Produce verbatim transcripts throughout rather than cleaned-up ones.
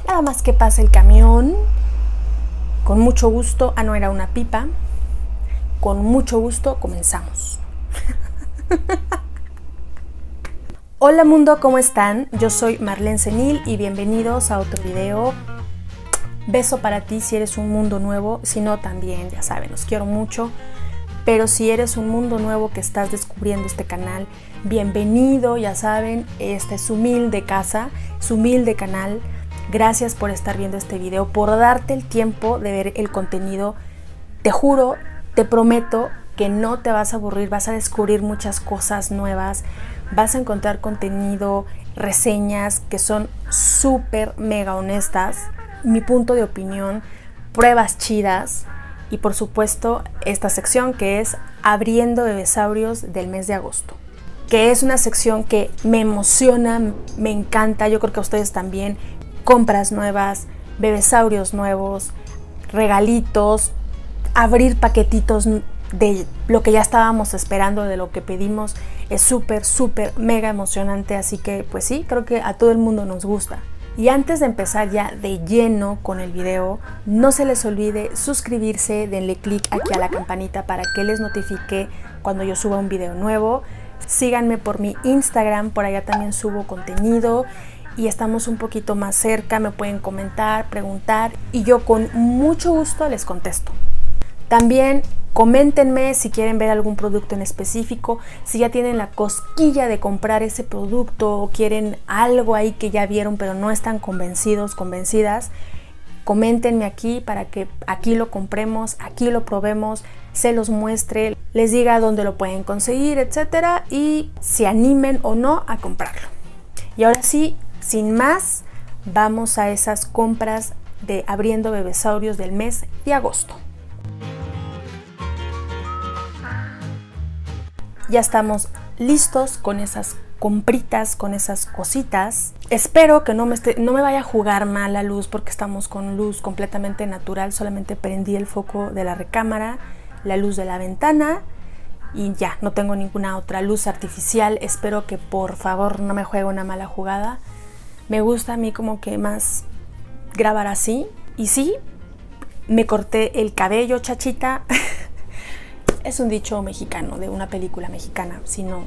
Nada más que pasa el camión. Con mucho gusto. Ah, no, era una pipa. Con mucho gusto comenzamos. Hola mundo, ¿cómo están? Yo soy Marlene Senil y bienvenidos a otro video. Beso para ti si eres un mundo nuevo, si no también, ya saben, los quiero mucho. Pero si eres un mundo nuevo que estás descubriendo este canal, bienvenido, ya saben, este es su humilde casa, su humilde canal. Gracias por estar viendo este video, por darte el tiempo de ver el contenido. Te juro, te prometo que no te vas a aburrir, vas a descubrir muchas cosas nuevas, vas a encontrar contenido, reseñas que son súper mega honestas, mi punto de opinión, pruebas chidas y por supuesto esta sección que es Abriendo Bebesaurios del mes de agosto, que es una sección que me emociona, me encanta, yo creo que a ustedes también. Compras nuevas, bebesaurios nuevos, regalitos, abrir paquetitos de lo que ya estábamos esperando, de lo que pedimos, es súper, súper, mega emocionante, así que pues sí, creo que a todo el mundo nos gusta. Y antes de empezar ya de lleno con el video, no se les olvide suscribirse, denle click aquí a la campanita para que les notifique cuando yo suba un video nuevo. Síganme por mi Instagram, por allá también subo contenido y estamos un poquito más cerca, me pueden comentar, preguntar y yo con mucho gusto les contesto. También coméntenme si quieren ver algún producto en específico, si ya tienen la cosquilla de comprar ese producto o quieren algo ahí que ya vieron pero no están convencidos, convencidas. Coméntenme aquí para que aquí lo compremos, aquí lo probemos, se los muestre, les diga dónde lo pueden conseguir, etcétera, y se animen o no a comprarlo. Y ahora sí, sin más, vamos a esas compras de Abriendo Bebesaurios del mes de agosto. Ya estamos listos con esas compritas, con esas cositas. Espero que no me, esté, no me vaya a jugar mal la luz porque estamos con luz completamente natural. Solamente prendí el foco de la recámara, la luz de la ventana y ya, no tengo ninguna otra luz artificial. Espero que por favor no me juegue una mala jugada. Me gusta a mí como que más grabar así. Y sí, me corté el cabello, chachita. Es un dicho mexicano, de una película mexicana, si no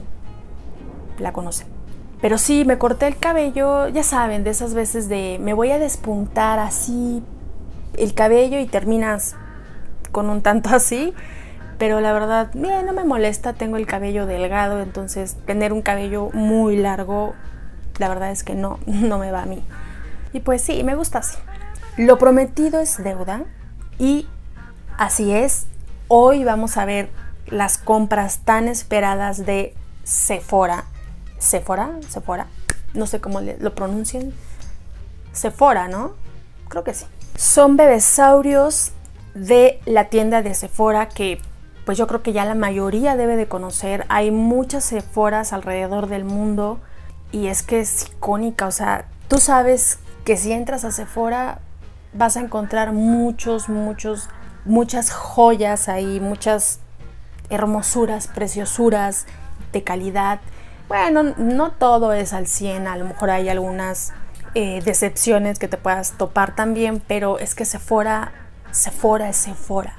la conocen. Pero sí, me corté el cabello, ya saben, de esas veces de me voy a despuntar así el cabello y terminas con un tanto así. Pero la verdad, bien, no me molesta, tengo el cabello delgado, entonces tener un cabello muy largo, la verdad es que no, no me va a mí. Y pues sí, me gusta así. Lo prometido es deuda y así es. Hoy vamos a ver las compras tan esperadas de Sephora. ¿Sephora? ¿Sephora? No sé cómo lo pronuncian. Sephora, ¿no? Creo que sí. Son bebesaurios de la tienda de Sephora que pues yo creo que ya la mayoría debe de conocer. Hay muchas Sephoras alrededor del mundo y es que es icónica. O sea, tú sabes que si entras a Sephora vas a encontrar muchos, muchos... muchas joyas ahí, muchas hermosuras, preciosuras de calidad. Bueno, no todo es al cien, a lo mejor hay algunas eh, decepciones que te puedas topar también, pero es que Sephora, Sephora es Sephora.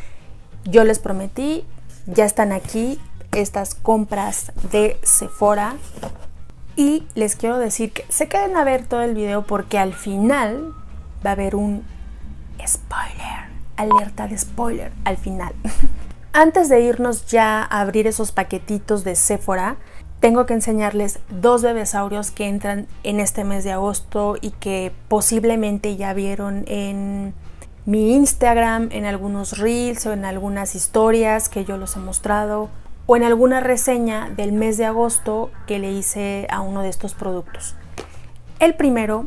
Yo les prometí, ya están aquí estas compras de Sephora y les quiero decir que se queden a ver todo el video porque al final va a haber un spoiler. Alerta de spoiler al final. Antes de irnos ya a abrir esos paquetitos de Sephora, tengo que enseñarles dos bebesaurios que entran en este mes de agosto y que posiblemente ya vieron en mi Instagram, en algunos reels o en algunas historias que yo los he mostrado o en alguna reseña del mes de agosto que le hice a uno de estos productos. El primero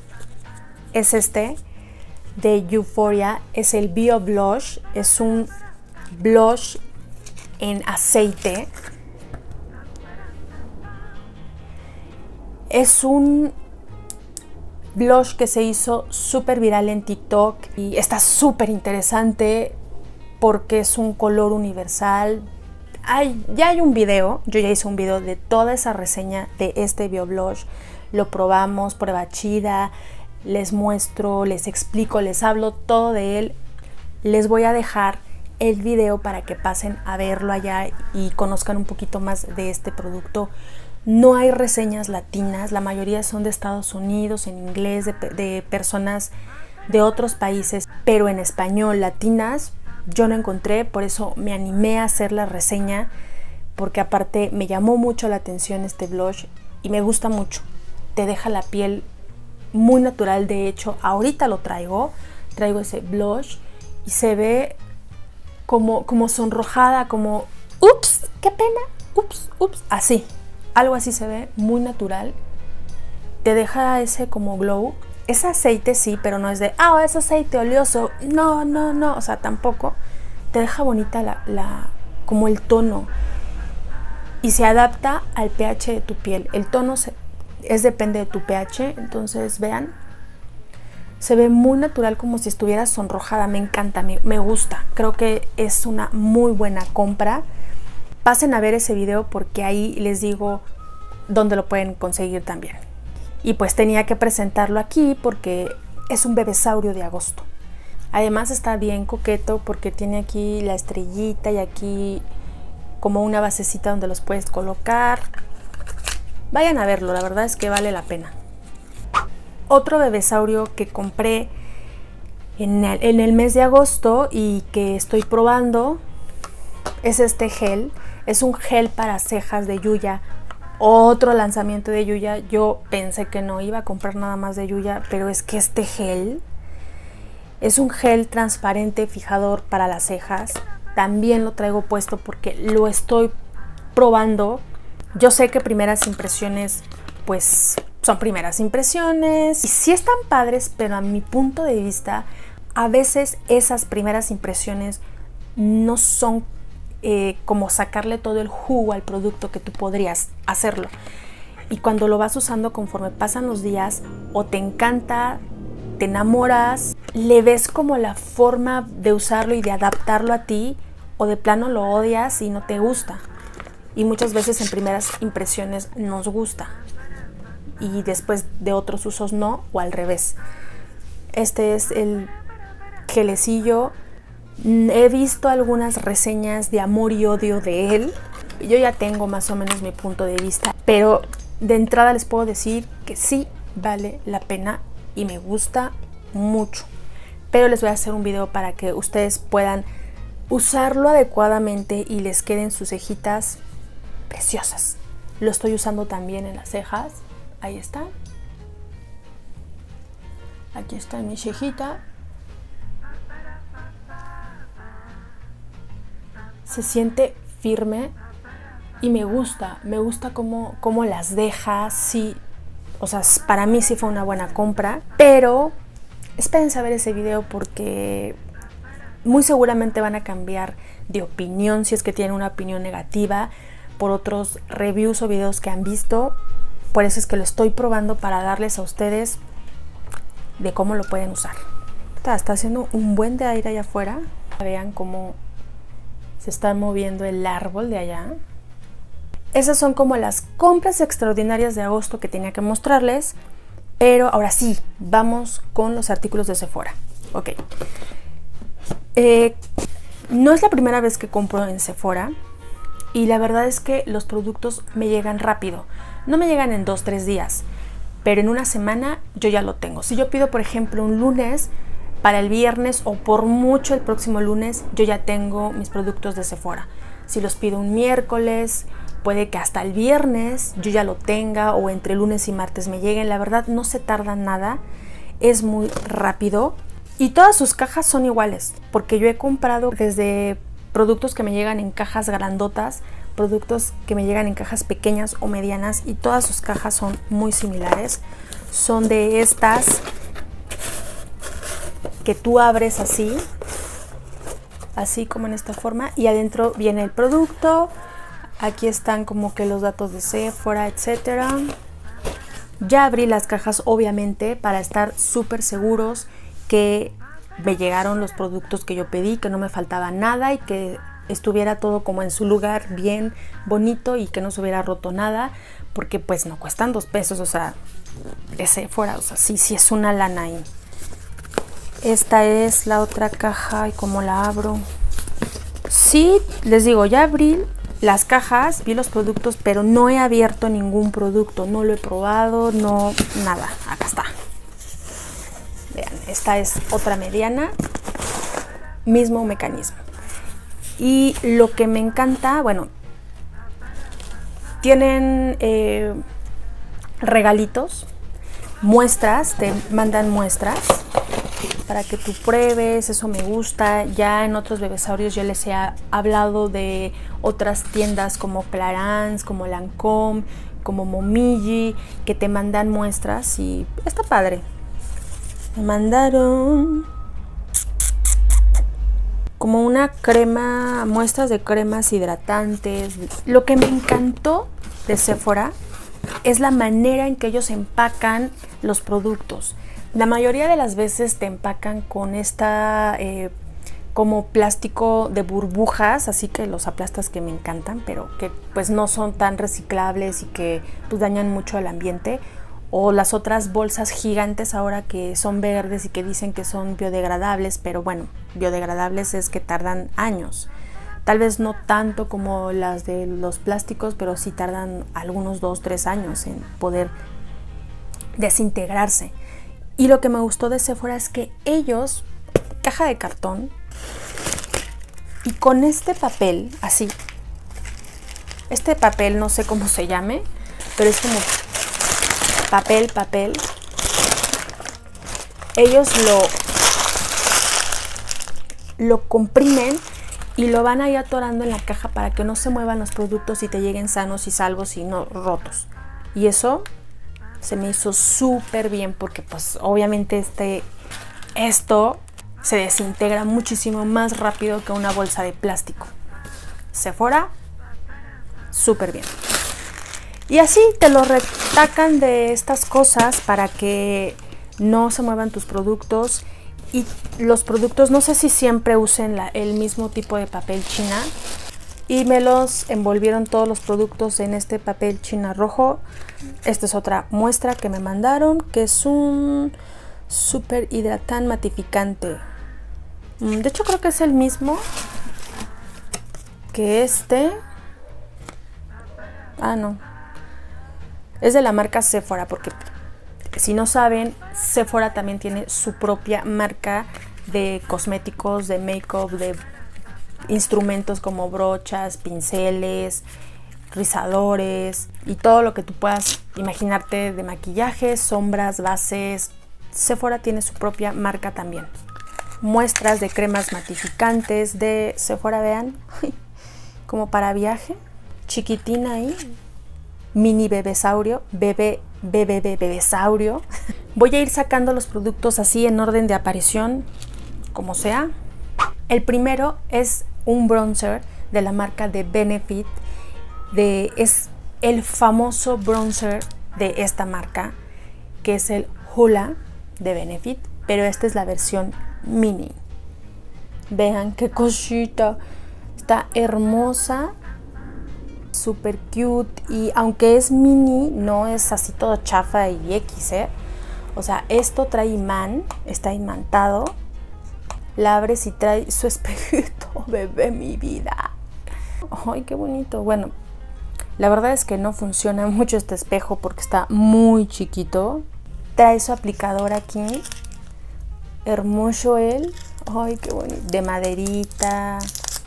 es este de Euphoria, es el Bio Blush, es un blush en aceite. Es un blush que se hizo súper viral en TikTok y está súper interesante porque es un color universal. Hay, ya hay un video, yo ya hice un video de toda esa reseña de este Bio Blush. Lo probamos, prueba chida. les muestro, les explico, les hablo todo de él. Les voy a dejar el video para que pasen a verlo allá y conozcan un poquito más de este producto. No hay reseñas latinas, la mayoría son de Estados Unidos, en inglés, de, de personas de otros países, pero en español, latinas, yo no encontré, por eso me animé a hacer la reseña, porque aparte me llamó mucho la atención este blush y me gusta mucho. Te deja la piel muy natural, de hecho, ahorita lo traigo, traigo ese blush y se ve como, como sonrojada, como, ups, qué pena, ups, ups, así. Algo así se ve, muy natural. Te deja ese como glow. Es aceite, sí, pero no es de, ah, es aceite oleoso. No, no, no, o sea, tampoco. Te deja bonita la, la, como el tono. Y se adapta al pH de tu piel. El tono se, es depende de tu pH, entonces vean. Se ve muy natural, como si estuviera sonrojada. Me encanta, me, me gusta. Creo que es una muy buena compra. Pasen a ver ese video porque ahí les digo dónde lo pueden conseguir también. Y pues tenía que presentarlo aquí porque es un bebesaurio de agosto. Además está bien coqueto porque tiene aquí la estrellita y aquí como una basecita donde los puedes colocar. Vayan a verlo, la verdad es que vale la pena. Otro bebesaurio que compré en el, en el mes de agosto y que estoy probando es este gel. Es un gel para cejas de Yuya. Otro lanzamiento de Yuya. Yo pensé que no iba a comprar nada más de Yuya, pero es que este gel es un gel transparente fijador para las cejas. También lo traigo puesto porque lo estoy probando. Yo sé que primeras impresiones, pues son primeras impresiones. Y sí están padres, pero a mi punto de vista, a veces esas primeras impresiones no son Eh, como sacarle todo el jugo al producto que tú podrías hacerlo. Y cuando lo vas usando conforme pasan los días, o te encanta, te enamoras, le ves como la forma de usarlo y de adaptarlo a ti, o de plano lo odias y no te gusta. Y muchas veces en primeras impresiones nos gusta y después de otros usos no, o al revés. Este es el gelecillo. He visto algunas reseñas de amor y odio de él. Yo ya tengo más o menos mi punto de vista, pero de entrada les puedo decir que sí vale la pena y me gusta mucho. Pero les voy a hacer un video para que ustedes puedan usarlo adecuadamente y les queden sus cejitas preciosas. Lo estoy usando también en las cejas. Ahí está. Aquí está mi cejita. Se siente firme y me gusta, me gusta cómo, cómo las deja, sí, o sea, para mí sí fue una buena compra, pero espérense a ver ese video porque muy seguramente van a cambiar de opinión si es que tienen una opinión negativa por otros reviews o videos que han visto. Por eso es que lo estoy probando para darles a ustedes de cómo lo pueden usar. Está, está haciendo un buen de aire allá afuera, vean cómo se está moviendo el árbol de allá. Esas son como las compras extraordinarias de agosto que tenía que mostrarles. Pero ahora sí, vamos con los artículos de Sephora. Ok. Eh, no es la primera vez que compro en Sephora. Y la verdad es que los productos me llegan rápido. No me llegan en dos, tres días. Pero en una semana yo ya lo tengo. Si yo pido, por ejemplo, un lunes, para el viernes o por mucho el próximo lunes yo ya tengo mis productos de Sephora. Si los pido un miércoles, puede que hasta el viernes yo ya lo tenga o entre lunes y martes me lleguen. La verdad no se tarda nada, es muy rápido y todas sus cajas son iguales porque yo he comprado desde productos que me llegan en cajas grandotas, productos que me llegan en cajas pequeñas o medianas y todas sus cajas son muy similares. Son de estas que tú abres así, así como en esta forma y adentro viene el producto. Aquí están como que los datos de Sephora, etcétera. Ya abrí las cajas obviamente para estar súper seguros que me llegaron los productos que yo pedí, que no me faltaba nada y que estuviera todo como en su lugar, bien bonito y que no se hubiera roto nada, porque pues no cuestan dos pesos, o sea, ese fuera, o sea, sí, sí es una lana ahí. Esta es la otra caja y como la abro. Sí, les digo, ya abrí las cajas, vi los productos, pero no he abierto ningún producto, no lo he probado, no, nada, acá está. Vean, esta es otra mediana, mismo mecanismo. Y lo que me encanta, bueno, tienen eh, regalitos, muestras, te mandan muestras para que tú pruebes, eso me gusta. Ya en otros bebesaurios yo les he hablado de otras tiendas como Clarins, como Lancôme, como Momiji, que te mandan muestras y está padre. Me mandaron como una crema, muestras de cremas hidratantes. Lo que me encantó de Sephora es la manera en que ellos empacan los productos. La mayoría de las veces te empacan con esta eh, como plástico de burbujas, así que los aplastas, que me encantan, pero que pues no son tan reciclables y que pues dañan mucho al ambiente. O las otras bolsas gigantes ahora que son verdes y que dicen que son biodegradables, pero bueno, biodegradables es que tardan años. Tal vez no tanto como las de los plásticos, pero sí tardan algunos dos, tres años en poder desintegrarse. Y lo que me gustó de Sephora es que ellos, caja de cartón, y con este papel, así, este papel no sé cómo se llame, pero es como papel, papel, ellos lo, lo comprimen y lo van ahí atorando en la caja para que no se muevan los productos y te lleguen sanos y salvos y no rotos. Y eso se me hizo súper bien porque pues obviamente este, esto se desintegra muchísimo más rápido que una bolsa de plástico. Sephora, súper bien. Y así te lo retacan de estas cosas para que no se muevan tus productos. Y los productos, no sé si siempre usen la, el mismo tipo de papel china. Y me los envolvieron todos los productos en este papel china rojo. Esta es otra muestra que me mandaron, que es un super hidratante matificante. De hecho creo que es el mismo que este. Ah, no. Es de la marca Sephora, porque si no saben, Sephora también tiene su propia marca de cosméticos, de make-up, de instrumentos como brochas, pinceles, rizadores y todo lo que tú puedas imaginarte de maquillaje, sombras, bases. Sephora tiene su propia marca también. Muestras de cremas matificantes de Sephora, vean, como para viaje, chiquitina ahí, mini bebesaurio, bebé, bebé, bebesaurio. Voy a ir sacando los productos así en orden de aparición, como sea. El primero es un bronzer de la marca de Benefit. De, es el famoso bronzer de esta marca, que es el Hoola de Benefit, pero esta es la versión mini. Vean qué cosita, está hermosa, súper cute. Y aunque es mini, no es así todo chafa y X, ¿eh? O sea, esto trae imán, está imantado. La abres y trae su espejito, bebé, mi vida. Ay, qué bonito. Bueno, la verdad es que no funciona mucho este espejo porque está muy chiquito. Trae su aplicador aquí. Hermoso él. Ay, qué bonito. De maderita.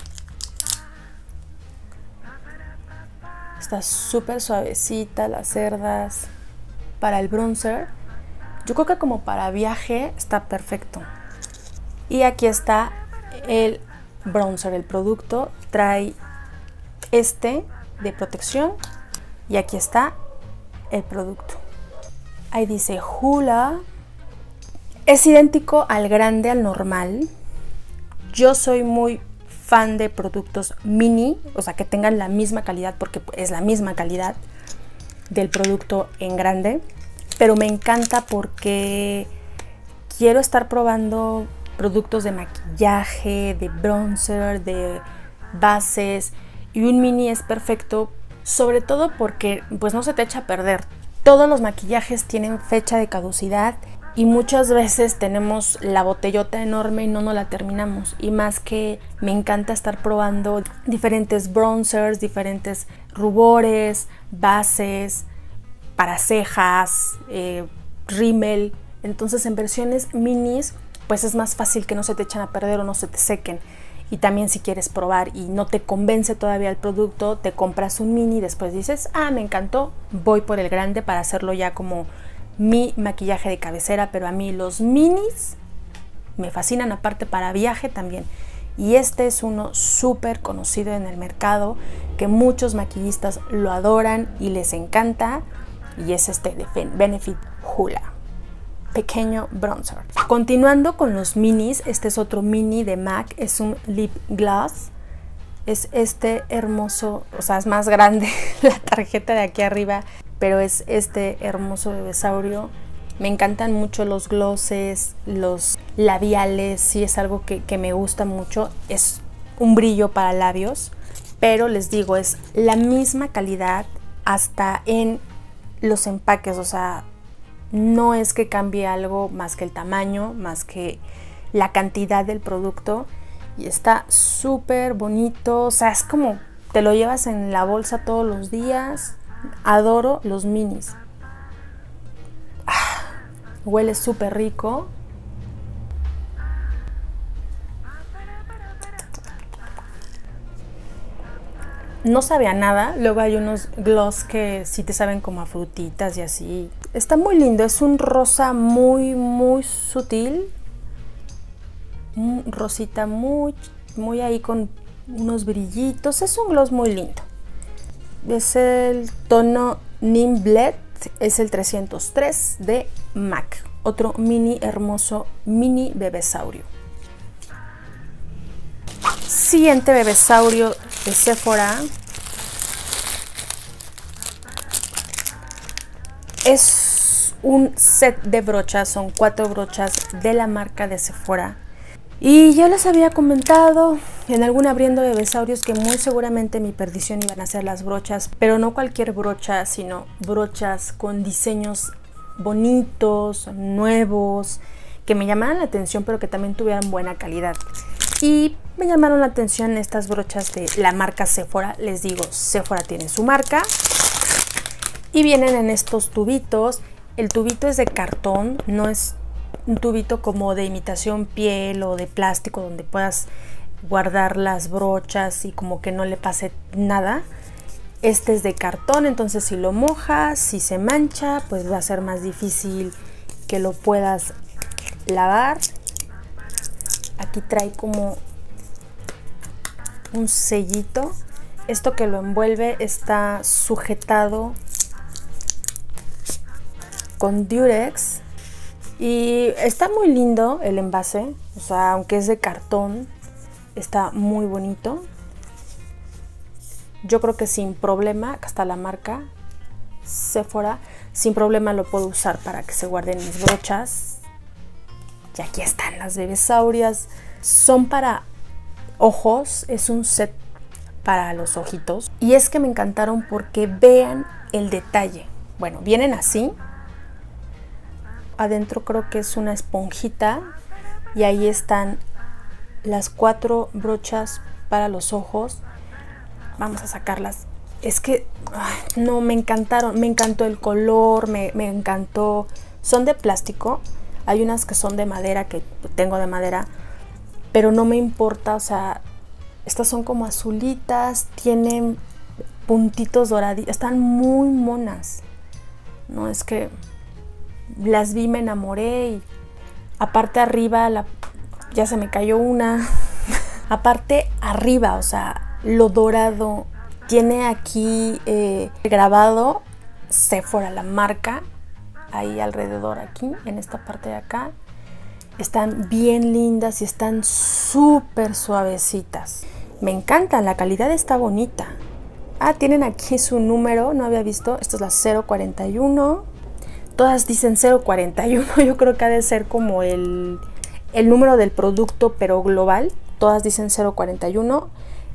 Está súper suavecita las cerdas. Para el bronzer, yo creo que como para viaje está perfecto. Y aquí está el bronzer, el producto. Trae este de protección y aquí está el producto. Ahí dice Hoola. Es idéntico al grande, al normal. Yo soy muy fan de productos mini, o sea que tengan la misma calidad, porque es la misma calidad del producto en grande, pero me encanta porque quiero estar probando productos de maquillaje, de bronzer, de bases, y un mini es perfecto, sobre todo porque pues no se te echa a perder. Todos los maquillajes tienen fecha de caducidad y muchas veces tenemos la botellota enorme y no nos la terminamos. Y más que me encanta estar probando diferentes bronzers, diferentes rubores, bases, para cejas, eh, rímel. Entonces en versiones minis pues es más fácil que no se te echen a perder o no se te sequen. Y también si quieres probar y no te convence todavía el producto, te compras un mini y después dices, ah, me encantó, voy por el grande para hacerlo ya como mi maquillaje de cabecera. Pero a mí los minis me fascinan, aparte para viaje también. Y este es uno súper conocido en el mercado, que muchos maquillistas lo adoran y les encanta, y es este de Benefit Hoola. Pequeño bronzer. Continuando con los minis, este es otro mini de MAC, es un lip gloss. Es este hermoso, o sea, es más grande la tarjeta de aquí arriba, pero es este hermoso bebesaurio. Me encantan mucho los glosses, los labiales, sí es algo que, que me gusta mucho. Es un brillo para labios, pero les digo, es la misma calidad hasta en los empaques, o sea, no es que cambie algo más que el tamaño, más que la cantidad del producto. Y está súper bonito, o sea, es como te lo llevas en la bolsa todos los días. Adoro los minis. Ah, huele súper rico. No sabe a nada. Luego hay unos gloss que sí te saben como a frutitas y así. Está muy lindo, es un rosa muy muy sutil, un rosita muy, muy ahí con unos brillitos. Es un gloss muy lindo. Es el tono Nimblet, es el trescientos tres de MAC. Otro mini hermoso, mini bebesaurio. Siguiente bebesaurio de Sephora. Es un set de brochas, son cuatro brochas de la marca de Sephora. Y yo les había comentado en algún abriendo bebesaurios que muy seguramente mi perdición iban a ser las brochas, pero no cualquier brocha, sino brochas con diseños bonitos, nuevos, que me llamaran la atención, pero que también tuvieran buena calidad. Y me llamaron la atención estas brochas de la marca Sephora. Les digo, Sephora tiene su marca. Y vienen en estos tubitos. El tubito es de cartón, no es un tubito como de imitación piel o de plástico donde puedas guardar las brochas y como que no le pase nada. Este es de cartón, entonces si lo mojas, si se mancha, pues va a ser más difícil que lo puedas lavar. Aquí trae como un sellito. Esto que lo envuelve está sujetado con Durex y está muy lindo el envase, o sea, aunque es de cartón, está muy bonito. Yo creo que sin problema, acá está la marca Sephora, sin problema lo puedo usar para que se guarden mis brochas. Y aquí están las bebesaurias, son para ojos, es un set para los ojitos. Y es que me encantaron porque vean el detalle. Bueno, vienen así. Adentro creo que es una esponjita y ahí están las cuatro brochas para los ojos. Vamos a sacarlas. Es que ay, no, me encantaron, me encantó el color, me, me encantó. Son de plástico, hay unas que son de madera, que tengo de madera, pero no me importa, o sea, estas son como azulitas, tienen puntitos doraditos, están muy monas. No, es que las vi, me enamoré. Y aparte arriba la, ya se me cayó una. Aparte arriba, o sea, lo dorado, tiene aquí eh, grabado Sephora, la marca, ahí alrededor, aquí en esta parte de acá. Están bien lindas y están súper suavecitas. Me encantan, la calidad está bonita. Ah, tienen aquí su número, no había visto. Esto es la cero cuarenta y uno. Todas dicen cero cuarenta y uno, yo creo que ha de ser como el, el número del producto, pero global. Todas dicen cero cuarenta y uno.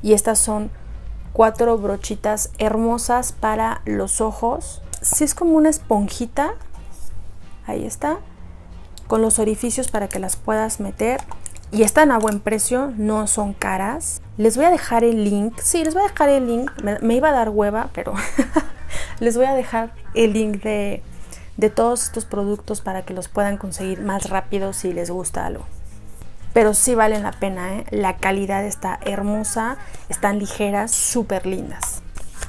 Y estas son cuatro brochitas hermosas para los ojos. Sí, es como una esponjita. Ahí está. Con los orificios para que las puedas meter. Y están a buen precio, no son caras. Les voy a dejar el link. Sí, les voy a dejar el link. Me, me iba a dar hueva, pero les voy a dejar el link de, de todos estos productos para que los puedan conseguir más rápido si les gusta algo. Pero sí valen la pena, ¿eh? La calidad está hermosa, están ligeras, súper lindas.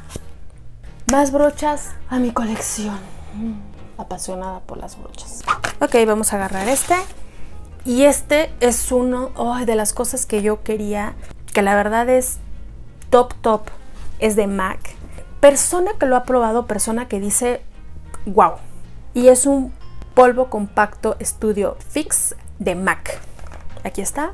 Más brochas a mi colección. Apasionada por las brochas. Ok, vamos a agarrar este. Y este es uno oh, de las cosas que yo quería, que la verdad es top top, es de MAC. Persona que lo ha probado, persona que dice wow. Y es un polvo compacto Studio Fix de MAC. Aquí está.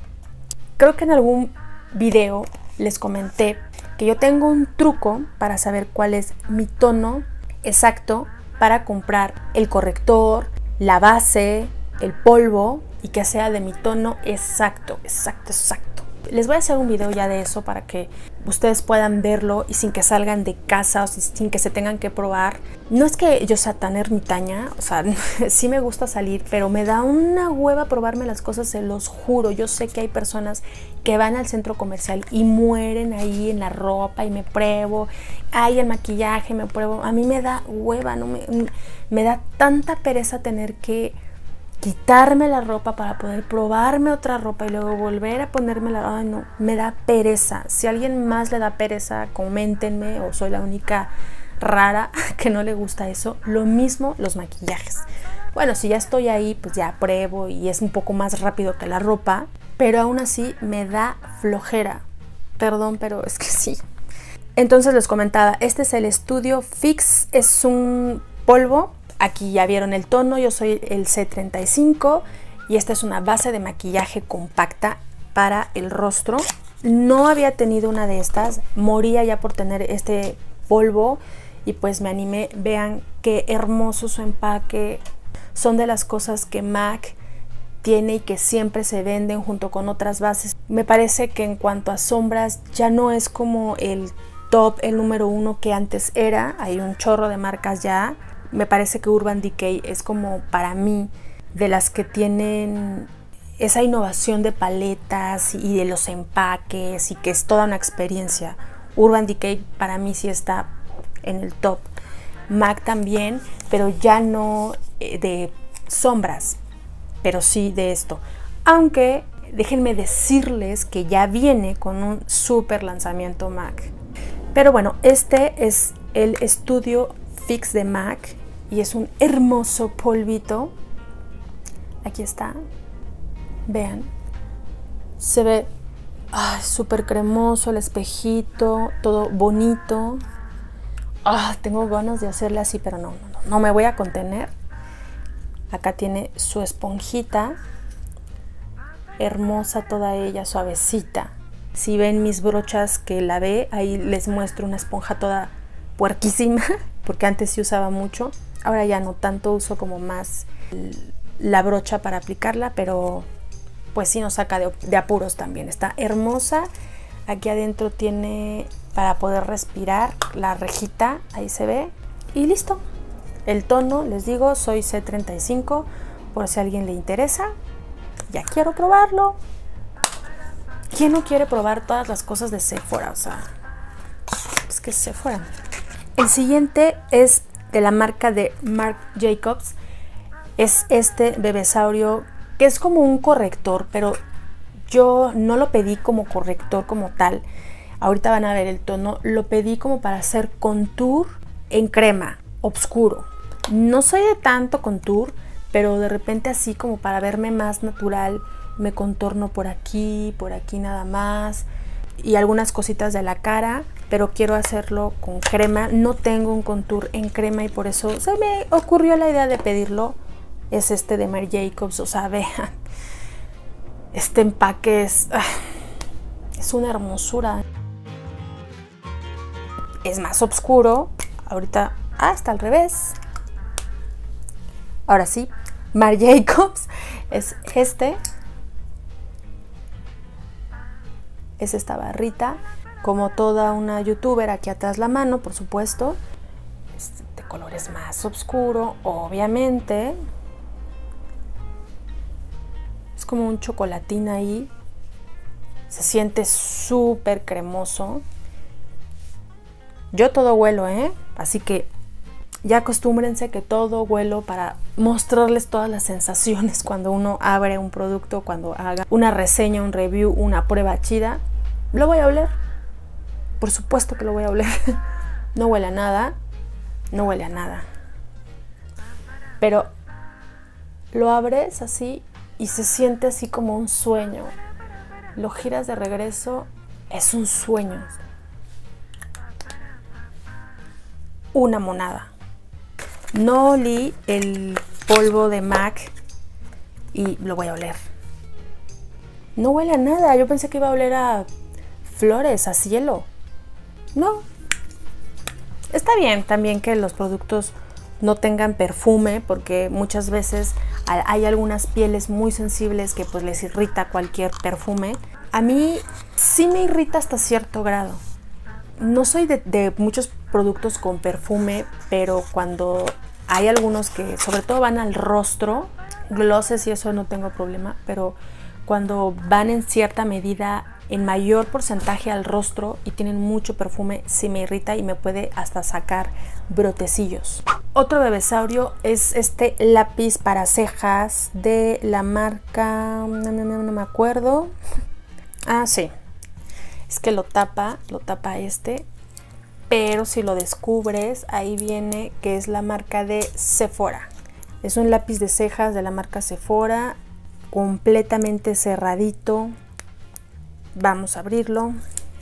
Creo que en algún video les comenté que yo tengo un truco para saber cuál es mi tono exacto para comprar el corrector, la base, el polvo y que sea de mi tono exacto, exacto, exacto. Les voy a hacer un video ya de eso para que ustedes puedan verlo y sin que salgan de casa o sin que se tengan que probar. No es que yo sea tan ermitaña, o sea, sí me gusta salir, pero me da una hueva probarme las cosas, se los juro. Yo sé que hay personas que van al centro comercial y mueren ahí en la ropa y me pruebo, ay, el maquillaje, me pruebo. A mí me da hueva, no me, me da tanta pereza tener que quitarme la ropa para poder probarme otra ropa y luego volver a ponerme la... Ay, no, me da pereza. Si a alguien más le da pereza, coméntenme, o soy la única rara que no le gusta eso. Lo mismo los maquillajes. Bueno, si ya estoy ahí, pues ya pruebo y es un poco más rápido que la ropa, pero aún así me da flojera. Perdón, pero es que sí. Entonces les comentaba, este es el Studio Fix, es un polvo. Aquí ya vieron el tono, yo soy el C treinta y cinco y esta es una base de maquillaje compacta para el rostro. No había tenido una de estas, moría ya por tener este polvo y pues me animé. Vean qué hermoso su empaque, son de las cosas que MAC tiene y que siempre se venden junto con otras bases. Me parece que en cuanto a sombras ya no es como el top, el número uno que antes era, hay un chorro de marcas ya. Me parece que Urban Decay es como para mí de las que tienen esa innovación de paletas y de los empaques y que es toda una experiencia. Urban Decay para mí sí está en el top. MAC también, pero ya no de sombras, pero sí de esto. Aunque déjenme decirles que ya viene con un super lanzamiento MAC. Pero bueno, este es el Studio Fix de MAC. Y es un hermoso polvito. Aquí está. Vean. Se ve súper cremoso el espejito. Todo bonito. Ah, tengo ganas de hacerle así, pero no, no, no. No me voy a contener. Acá tiene su esponjita. Hermosa toda ella, suavecita. Si ven mis brochas que lavé, ahí les muestro una esponja toda puerquísima. Porque antes sí usaba mucho. Ahora ya no tanto, uso como más la brocha para aplicarla, pero pues sí nos saca de, de apuros también. Está hermosa. Aquí adentro tiene para poder respirar la rejita, ahí se ve. Y listo. El tono, les digo, soy C treinta y cinco, por si a alguien le interesa. Ya quiero probarlo. ¿Quién no quiere probar todas las cosas de Sephora? O sea, es que es Sephora. El siguiente es de la marca de Marc Jacobs. Es este bebesaurio que es como un corrector, pero yo no lo pedí como corrector como tal. Ahorita van a ver el tono. Lo pedí como para hacer contour en crema, oscuro. No soy de tanto contour, pero de repente así como para verme más natural, me contorno por aquí, por aquí nada más. Y algunas cositas de la cara, pero quiero hacerlo con crema. No tengo un contour en crema y por eso se me ocurrió la idea de pedirlo. Es este de Marc Jacobs, o sea, vean, este empaque es, es una hermosura. Es más oscuro, ahorita, ah, está al revés. Ahora sí, Marc Jacobs es este. es esta barrita, como toda una youtuber, aquí atrás la mano, por supuesto, de colores más oscuro, obviamente. Es como un chocolatín ahí, se siente súper cremoso. Yo todo huelo, ¿eh? Así que ya acostúmbrense que todo huelo para mostrarles todas las sensaciones cuando uno abre un producto, cuando haga una reseña, un review, una prueba chida. Lo voy a oler. Por supuesto que lo voy a oler. No huele a nada. No huele a nada. Pero lo abres así y se siente así como un sueño. Lo giras de regreso. Es un sueño. Una monada. No olí el polvo de MAC y lo voy a oler. No huele a nada. Yo pensé que iba a oler a flores, a cielo. No. Está bien también que los productos no tengan perfume, porque muchas veces hay algunas pieles muy sensibles que pues les irrita cualquier perfume. A mí sí me irrita hasta cierto grado. No soy de, de muchos productos con perfume, pero cuando hay algunos que sobre todo van al rostro, glosses y eso no tengo problema, pero cuando van en cierta medida, en mayor porcentaje al rostro y tienen mucho perfume, sí me irrita y me puede hasta sacar brotecillos. Otro bebesaurio es este lápiz para cejas de la marca, no, no, no, no me acuerdo. Ah, sí. Es que lo tapa, lo tapa este, pero si lo descubres, ahí viene que es la marca de Sephora. Es un lápiz de cejas de la marca Sephora, completamente cerradito. Vamos a abrirlo.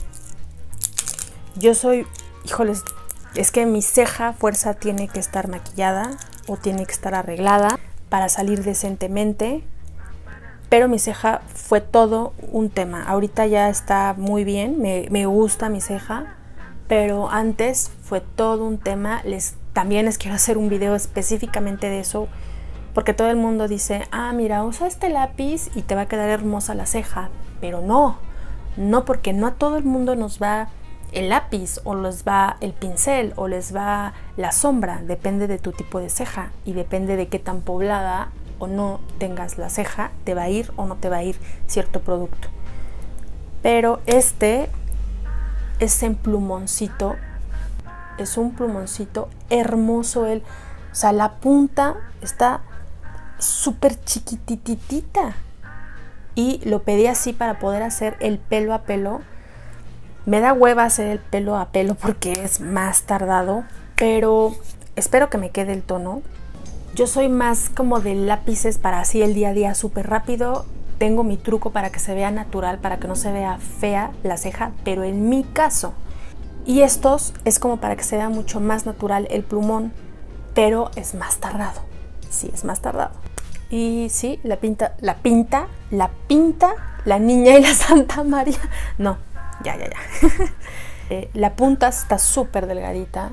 Yo soy, híjoles, es que mi ceja fuerza tiene que estar maquillada o tiene que estar arreglada para salir decentemente. Pero mi ceja fue todo un tema. Ahorita ya está muy bien, me, me gusta mi ceja, pero antes fue todo un tema. Les, también les quiero hacer un video específicamente de eso, porque todo el mundo dice, ah, mira, usa este lápiz y te va a quedar hermosa la ceja. Pero no, no, porque no a todo el mundo nos va el lápiz, o les va el pincel, o les va la sombra. Depende de tu tipo de ceja y depende de qué tan poblada o no tengas la ceja, te va a ir o no te va a ir cierto producto. Pero este es en plumoncito, es un plumoncito hermoso él, o sea, la punta está súper chiquititita y lo pedí así para poder hacer el pelo a pelo. Me da hueva hacer el pelo a pelo porque es más tardado, pero espero que me quede el tono. Yo soy más como de lápices para así el día a día súper rápido. Tengo mi truco para que se vea natural, para que no se vea fea la ceja, pero en mi caso. Y estos es como para que se vea mucho más natural el plumón, pero es más tardado. Sí, es más tardado. Y sí, la pinta, la pinta, la pinta, la niña y la Santa María. No, ya, ya, ya. eh, la punta está súper delgadita.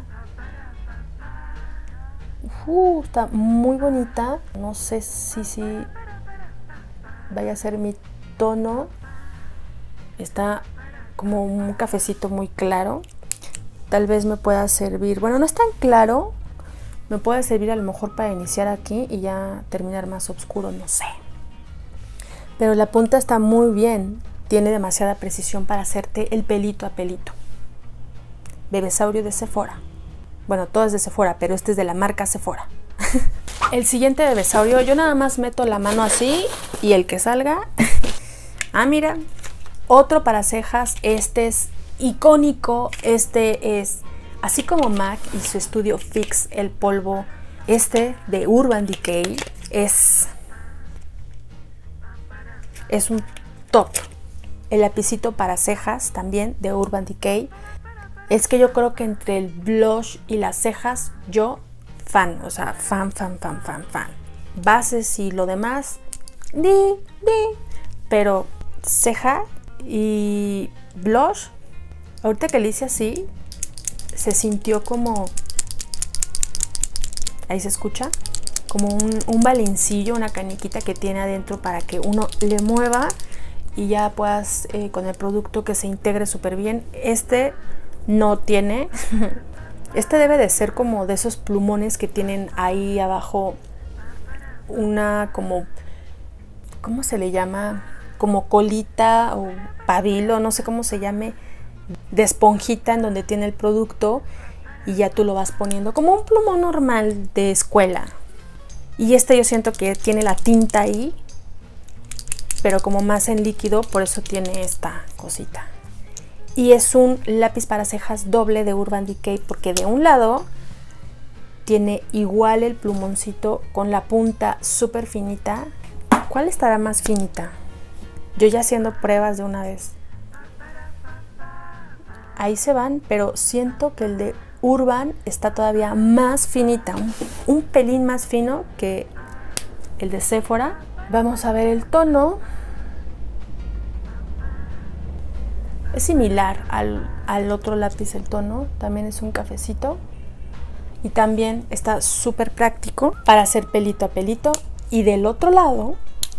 Uh, está muy bonita. No sé si, si vaya a ser mi tono. Está como un cafecito muy claro. Tal vez me pueda servir, bueno, no es tan claro. Me puede servir a lo mejor para iniciar aquí y ya terminar más oscuro, no sé. Pero la punta está muy bien. Tiene demasiada precisión para hacerte el pelito a pelito. Bebesaurio de Sephora. Bueno, todo es de Sephora, pero este es de la marca Sephora. El siguiente bebesaurio, yo nada más meto la mano así y el que salga. Ah, mira, otro para cejas. Este es icónico. Este es, así como MAC y su estudio Fix, el polvo, este de Urban Decay es, es un top. El lapicito para cejas también de Urban Decay. Es que yo creo que entre el blush y las cejas, yo fan, o sea, fan, fan, fan, fan, fan. Bases y lo demás, di, di. Pero ceja y blush, ahorita que le hice así, se sintió como, ahí se escucha, como un, un balincillo, una caniquita que tiene adentro para que uno le mueva y ya puedas eh, con el producto que se integre súper bien. Este no tiene, este debe de ser como de esos plumones que tienen ahí abajo una como, ¿cómo se le llama? Como colita o pabilo, no sé cómo se llame, de esponjita en donde tiene el producto y ya tú lo vas poniendo como un plumón normal de escuela. Y este yo siento que tiene la tinta ahí, pero como más en líquido, por eso tiene esta cosita. Y es un lápiz para cejas doble de Urban Decay, porque de un lado tiene igual el plumoncito con la punta súper finita. ¿Cuál estará más finita? Yo ya haciendo pruebas de una vez. Ahí se van, pero siento que el de Urban está todavía más finita, un, un pelín más fino que el de Sephora. Vamos a ver el tono. Es similar al, al otro lápiz el tono, también es un cafecito. Y también está súper práctico para hacer pelito a pelito. Y del otro lado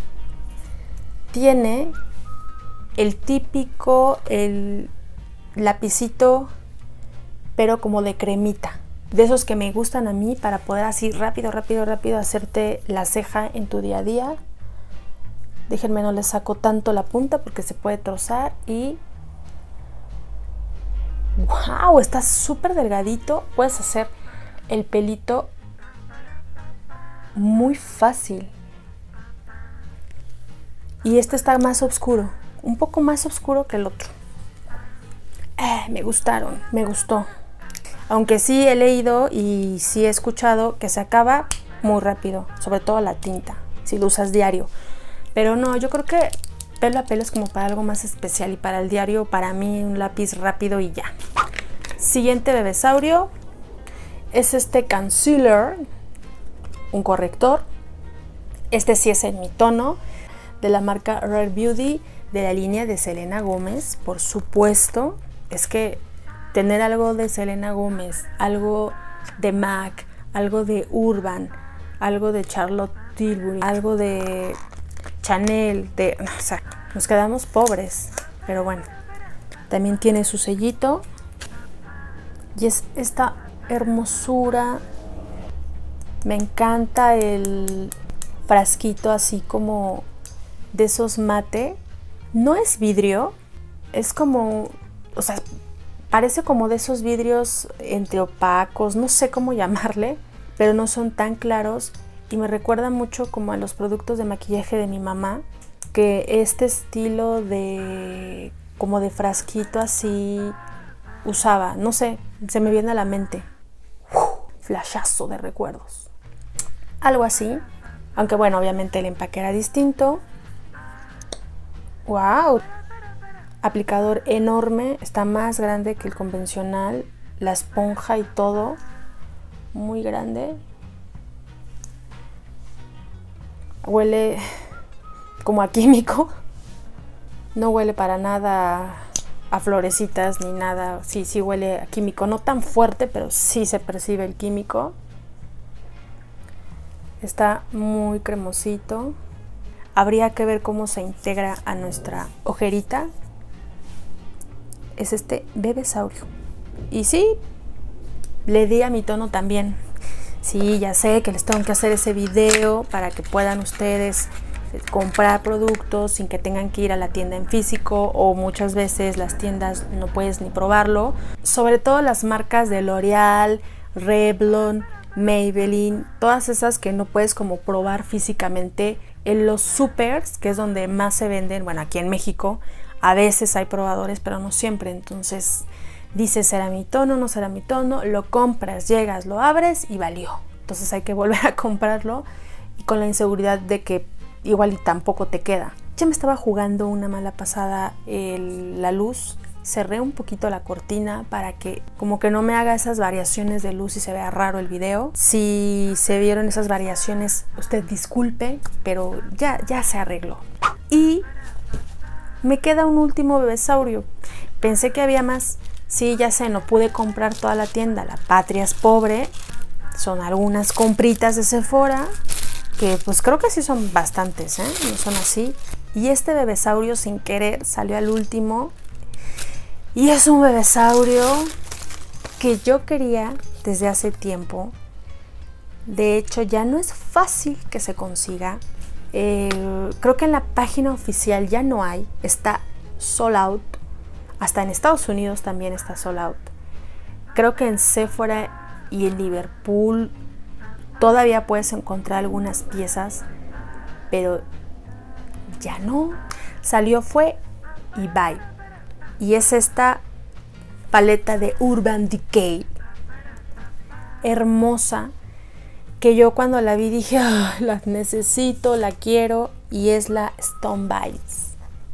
tiene el típico el lapicito, pero como de cremita. De esos que me gustan a mí para poder así rápido, rápido, rápido hacerte la ceja en tu día a día. Déjenme, no le saco tanto la punta porque se puede trozar y... ¡wow! Está súper delgadito. Puedes hacer el pelito muy fácil. Y este está más oscuro, un poco más oscuro que el otro. Eh, me gustaron, me gustó. Aunque sí he leído y sí he escuchado que se acaba muy rápido, sobre todo la tinta, si lo usas diario. Pero no, yo creo que pelo a pelo es como para algo más especial y para el diario, para mí un lápiz rápido y ya. Siguiente bebesaurio es este concealer, un corrector. Este sí es en mi tono, de la marca Rare Beauty, de la línea de Selena Gómez, por supuesto. Es que tener algo de Selena Gómez, algo de MAC, algo de Urban, algo de Charlotte Tilbury, algo de Chanel, de, o sea, nos quedamos pobres, pero bueno. También tiene su sellito y es esta hermosura. Me encanta el frasquito así como de esos mate. No es vidrio, es como, o sea, parece como de esos vidrios entre opacos, no sé cómo llamarle, pero no son tan claros y me recuerda mucho como a los productos de maquillaje de mi mamá, que este estilo de como de frasquito así usaba, no sé, se me viene a la mente. Uf, flashazo de recuerdos. Algo así, aunque bueno, obviamente el empaque era distinto. ¡Wow! Aplicador enorme, está más grande que el convencional, la esponja y todo, muy grande. Huele como a químico, no huele para nada a florecitas ni nada, sí, sí huele a químico, no tan fuerte, pero sí se percibe el químico. Está muy cremosito. Habría que ver cómo se integra a nuestra ojerita. Es este bebesaurio. Y sí, le di a mi tono también. Sí, ya sé que les tengo que hacer ese video para que puedan ustedes comprar productos sin que tengan que ir a la tienda en físico, o muchas veces las tiendas no puedes ni probarlo. Sobre todo las marcas de L'Oreal, Revlon, Maybelline, todas esas que no puedes como probar físicamente. En los supers, que es donde más se venden, bueno, aquí en México, a veces hay probadores, pero no siempre. Entonces dices, ¿será mi tono? ¿No será mi tono? Lo compras, llegas, lo abres y valió. Entonces hay que volver a comprarlo y con la inseguridad de que igual y tampoco te queda. Ya me estaba jugando una mala pasada el, la luz. Cerré un poquito la cortina para que como que no me haga esas variaciones de luz y se vea raro el video. Si se vieron esas variaciones, usted disculpe, pero ya, ya se arregló. Y me queda un último bebesaurio. Pensé que había más. Sí, ya sé, no pude comprar toda la tienda. La patria es pobre. Son algunas compritas de Sephora, que pues creo que sí son bastantes, ¿eh? No son así. Y este bebesaurio sin querer salió al último. Y es un bebesaurio que yo quería desde hace tiempo. De hecho, ya no es fácil que se consiga. Eh, creo que en la página oficial ya no hay. Está sold out. Hasta en Estados Unidos también está sold out. Creo que en Sephora y en Liverpool todavía puedes encontrar algunas piezas, pero ya no. Salió fue y bye. Y es esta paleta de Urban Decay, hermosa, que yo cuando la vi dije, oh, la necesito, la quiero, y es la Stone Bites.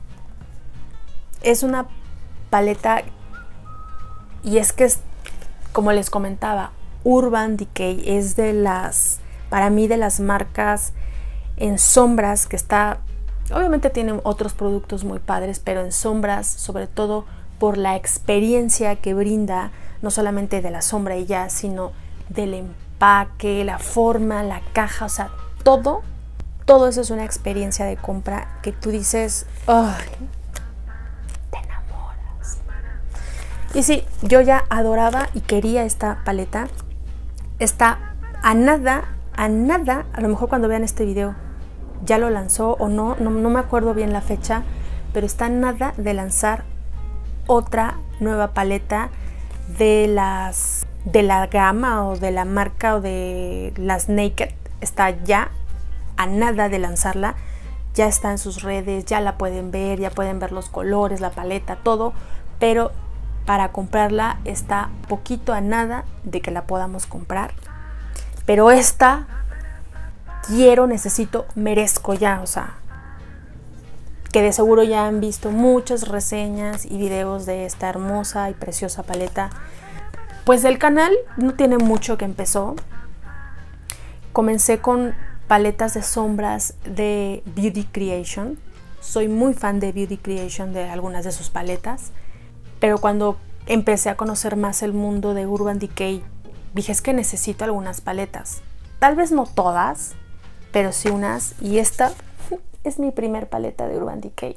Es una paleta, y es que es, como les comentaba, Urban Decay es de las, para mí, de las marcas en sombras que está, obviamente tienen otros productos muy padres, pero en sombras, sobre todo por la experiencia que brinda, no solamente de la sombra y ya, sino del empaque, la forma, la caja, o sea, todo, todo eso es una experiencia de compra que tú dices, ¡ay! Te enamoras. Y sí, yo ya adoraba y quería esta paleta. Está a nada, a nada, a lo mejor cuando vean este video ya lo lanzó o no, no, no me acuerdo bien la fecha, pero está a nada de lanzar otra nueva paleta de las de la gama o de la marca o de las Naked. Está ya a nada de lanzarla, ya está en sus redes, ya la pueden ver, ya pueden ver los colores, la paleta, todo, pero para comprarla está poquito a nada de que la podamos comprar. Pero esta quiero, necesito, merezco ya, o sea, que de seguro ya han visto muchas reseñas y videos de esta hermosa y preciosa paleta. Pues el canal no tiene mucho que empezó. Comencé con paletas de sombras de Beauty Creation. Soy muy fan de Beauty Creation, de algunas de sus paletas. Pero cuando empecé a conocer más el mundo de Urban Decay, dije, es que necesito algunas paletas. Tal vez no todas, pero sí unas. Y esta es mi primer paleta de Urban Decay.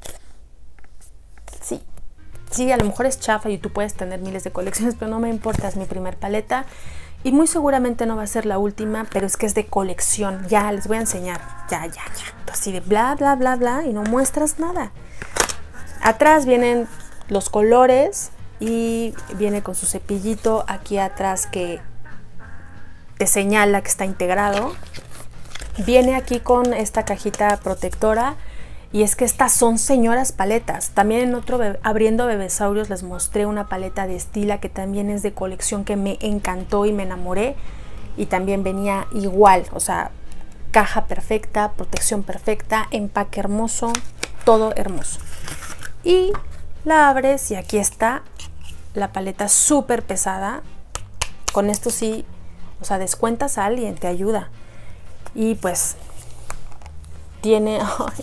Sí, sí, a lo mejor es chafa y tú puedes tener miles de colecciones, pero no me importa, es mi primer paleta. Y muy seguramente no va a ser la última, pero es que es de colección. Ya, les voy a enseñar. Ya, ya, ya. Así de bla, bla, bla, bla, y no muestras nada. Atrás vienen los colores y viene con su cepillito aquí atrás que te señala que está integrado. Viene aquí con esta cajita protectora, y es que estas son señoras paletas. También en otro bebé, abriendo bebesaurios, les mostré una paleta de Stila que también es de colección, que me encantó y me enamoré, y también venía igual, o sea, caja perfecta, protección perfecta, empaque hermoso, todo hermoso. Y la abres y aquí está la paleta súper pesada. Con esto sí, o sea, descuentas a alguien, te ayuda. Y pues tiene, ay,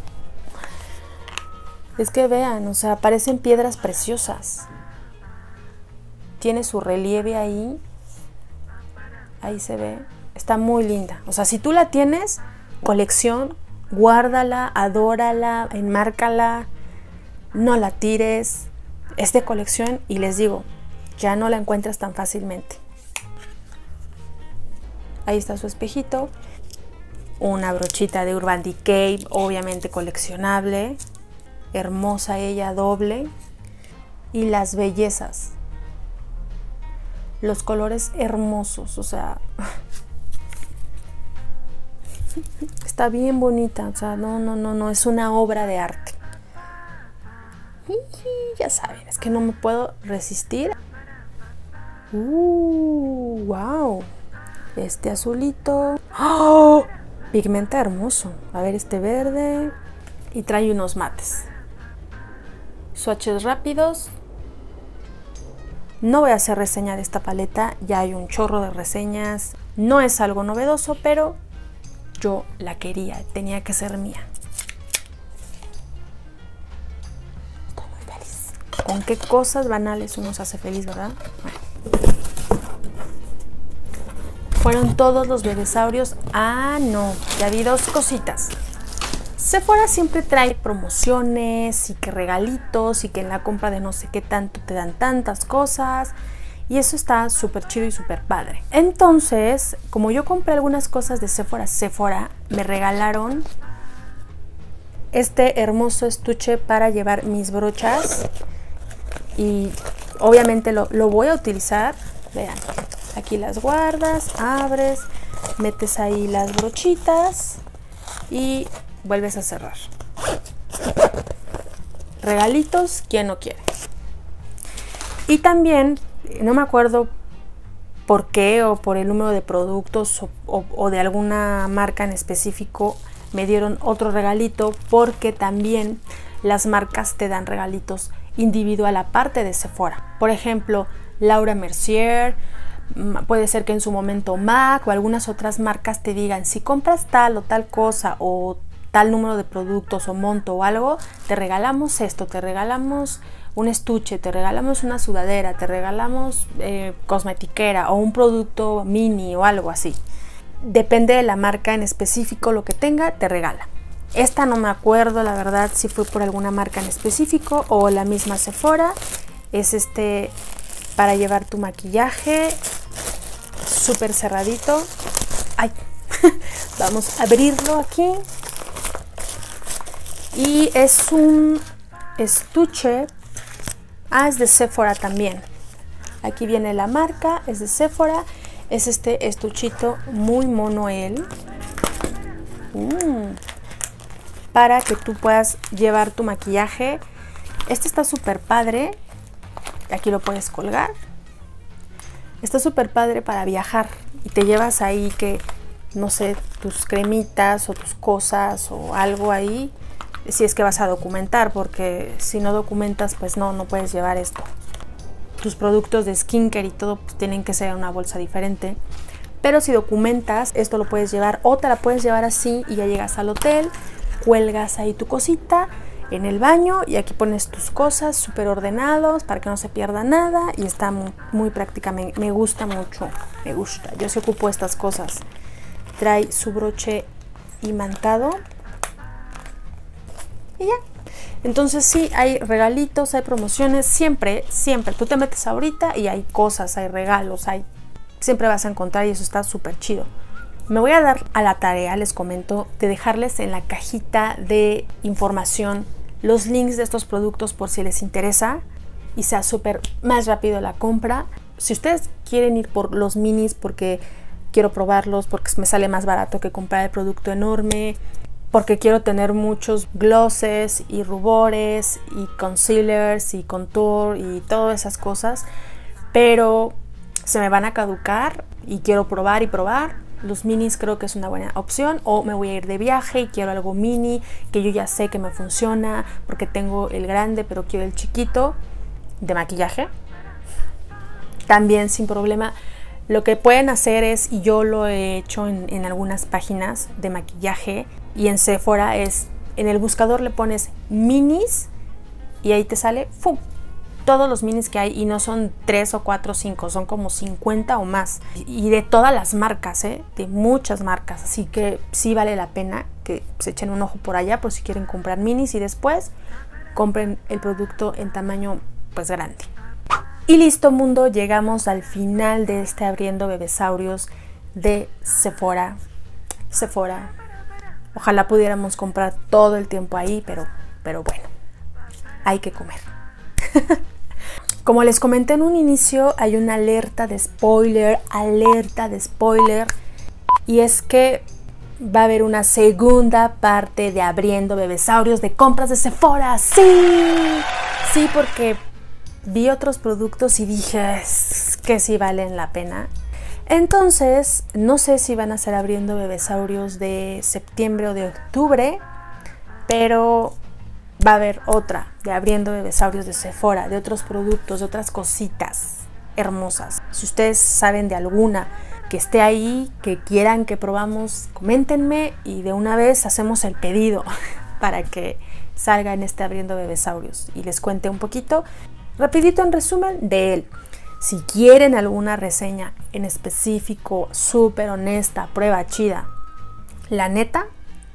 es que vean, o sea, parecen piedras preciosas. Tiene su relieve ahí, ahí se ve, está muy linda. O sea, si tú la tienes, colección, guárdala, adórala, enmárcala, no la tires, es de colección. Y les digo, ya no la encuentras tan fácilmente. Ahí está su espejito, una brochita de Urban Decay, obviamente coleccionable, hermosa ella, doble, y las bellezas, los colores hermosos, o sea, está bien bonita, o sea, no, no, no, no, es una obra de arte. Y ya saben, es que no me puedo resistir. Uh, wow. Este azulito. ¡Oh! Pigmenta hermoso. A ver, este verde. Y trae unos mates. Swatches rápidos. No voy a hacer reseña de esta paleta. Ya hay un chorro de reseñas. No es algo novedoso, pero yo la quería. Tenía que ser mía. Estoy muy feliz. ¿Con qué cosas banales uno se hace feliz, verdad? Bueno. Fueron todos los bebesaurios. Ah, no, ya vi dos cositas. Sephora siempre trae promociones y que regalitos y que en la compra de no sé qué tanto te dan tantas cosas. Y eso está súper chido y súper padre. Entonces, como yo compré algunas cosas de Sephora, Sephora me regalaron este hermoso estuche para llevar mis brochas. Y obviamente lo, lo voy a utilizar. Vean, aquí las guardas, abres, metes ahí las brochitas y vuelves a cerrar. Regalitos, ¿quién no quiere? Y también, no me acuerdo por qué o por el número de productos o, o, o de alguna marca en específico, me dieron otro regalito porque también las marcas te dan regalitos individual aparte de Sephora. Por ejemplo, Laura Mercier, puede ser que en su momento M A C o algunas otras marcas te digan, si compras tal o tal cosa o tal número de productos o monto o algo, te regalamos esto, te regalamos un estuche, te regalamos una sudadera, te regalamos eh, cosmetiquera o un producto mini o algo así. Depende de la marca en específico, lo que tenga, te regala. Esta no me acuerdo, la verdad, si fue por alguna marca en específico o la misma Sephora. Es este para llevar tu maquillaje, súper cerradito. Ay, vamos a abrirlo aquí. Y es un estuche. Ah, es de Sephora también. Aquí viene la marca, es de Sephora. Es este estuchito muy mono él. Mm. Para que tú puedas llevar tu maquillaje. Este está súper padre. Aquí lo puedes colgar. Está súper padre para viajar. Y te llevas ahí que, no sé, tus cremitas o tus cosas o algo ahí. Si es que vas a documentar, porque si no documentas, pues no, no puedes llevar esto. Tus productos de skincare y todo pues, tienen que ser en una bolsa diferente. Pero si documentas, esto lo puedes llevar o te la puedes llevar así y ya llegas al hotel, cuelgas ahí tu cosita en el baño y aquí pones tus cosas súper ordenados para que no se pierda nada y está muy, muy práctica. Me, me gusta mucho, me gusta. Yo sí ocupo estas cosas. Trae su broche imantado y ya. Entonces sí, hay regalitos, hay promociones, siempre, siempre. Tú te metes ahorita y hay cosas, hay regalos, hay, siempre vas a encontrar y eso está súper chido. Me voy a dar a la tarea, les comento, de dejarles en la cajita de información los links de estos productos por si les interesa y sea súper más rápido la compra. Si ustedes quieren ir por los minis porque quiero probarlos, porque me sale más barato que comprar el producto enorme, porque quiero tener muchos glosses y rubores y concealers y contour y todas esas cosas, pero se me van a caducar y quiero probar y probar. Los minis creo que es una buena opción, o me voy a ir de viaje y quiero algo mini que yo ya sé que me funciona porque tengo el grande pero quiero el chiquito de maquillaje. También sin problema. Lo que pueden hacer es, y yo lo he hecho en, en algunas páginas de maquillaje y en Sephora, es en el buscador le pones minis y ahí te sale ¡fum! Todos los minis que hay, y no son tres o cuatro o cinco, son como cincuenta o más y de todas las marcas, ¿eh? De muchas marcas, así que sí vale la pena que se echen un ojo por allá por si quieren comprar minis y después compren el producto en tamaño pues grande. Y listo, mundo, llegamos al final de este Abriendo Bebesaurios de Sephora. Sephora. Ojalá pudiéramos comprar todo el tiempo ahí, pero, pero bueno, hay que comer. Como les comenté en un inicio, hay una alerta de spoiler, alerta de spoiler, y es que va a haber una segunda parte de Abriendo Bebesaurios de compras de Sephora. ¡Sí! Sí, porque vi otros productos y dije que sí valen la pena. Entonces, no sé si van a ser Abriendo Bebesaurios de septiembre o de octubre, pero va a haber otra de Abriendo Bebesaurios de Sephora, de otros productos, de otras cositas hermosas. Si ustedes saben de alguna que esté ahí, que quieran que probamos, coméntenme y de una vez hacemos el pedido para que salga en este Abriendo Bebesaurios y les cuente un poquito, rapidito en resumen, de él. Si quieren alguna reseña en específico, súper honesta, prueba chida, la neta,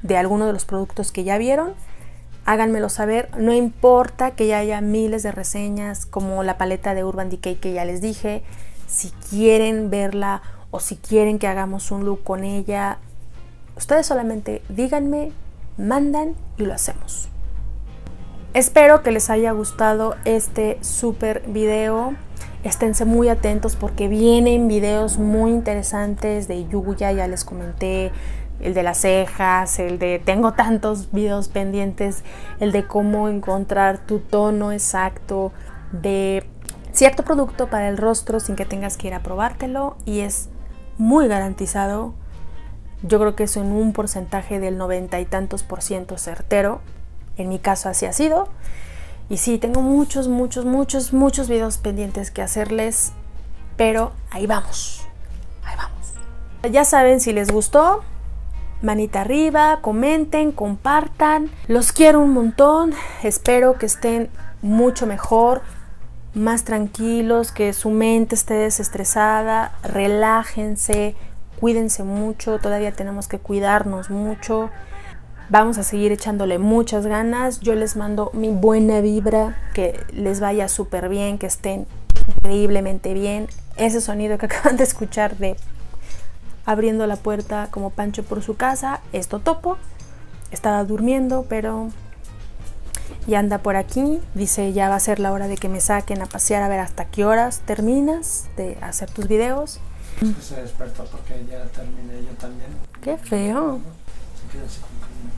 de alguno de los productos que ya vieron, háganmelo saber. No importa que ya haya miles de reseñas como la paleta de Urban Decay que ya les dije. Si quieren verla o si quieren que hagamos un look con ella, ustedes solamente díganme, mandan y lo hacemos. Espero que les haya gustado este súper video. Esténse muy atentos porque vienen videos muy interesantes de Yuya, ya les comenté, el de las cejas, el de tengo tantos videos pendientes, el de cómo encontrar tu tono exacto de cierto producto para el rostro sin que tengas que ir a probártelo, y es muy garantizado. Yo creo que es en un porcentaje del noventa y tantos por ciento certero. En mi caso así ha sido. Y sí, tengo muchos, muchos, muchos, muchos videos pendientes que hacerles, pero ahí vamos, ahí vamos. Ya saben, si les gustó, manita arriba, comenten, compartan. Los quiero un montón. Espero que estén mucho mejor, más tranquilos, que su mente esté desestresada. Relájense, cuídense mucho. Todavía tenemos que cuidarnos mucho. Vamos a seguir echándole muchas ganas. Yo les mando mi buena vibra, que les vaya súper bien, que estén increíblemente bien. Ese sonido que acaban de escuchar de abriendo la puerta como Pancho por su casa es Totopo. Estaba durmiendo, pero ya anda por aquí. Dice, ya va a ser la hora de que me saquen a pasear, a ver hasta qué horas terminas de hacer tus videos. Se despertó porque ya terminé yo también. Qué feo. Se queda así con cariño.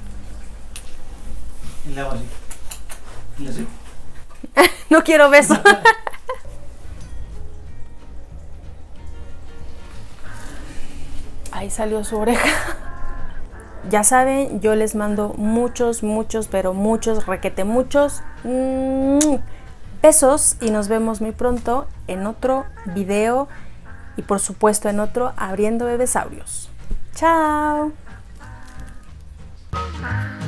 Y le hago así. Y le así. No quiero besos. Ahí salió su oreja. Ya saben, yo les mando muchos, muchos, pero muchos, requete muchos besos, y nos vemos muy pronto en otro video y por supuesto en otro Abriendo Bebesaurios. Chao.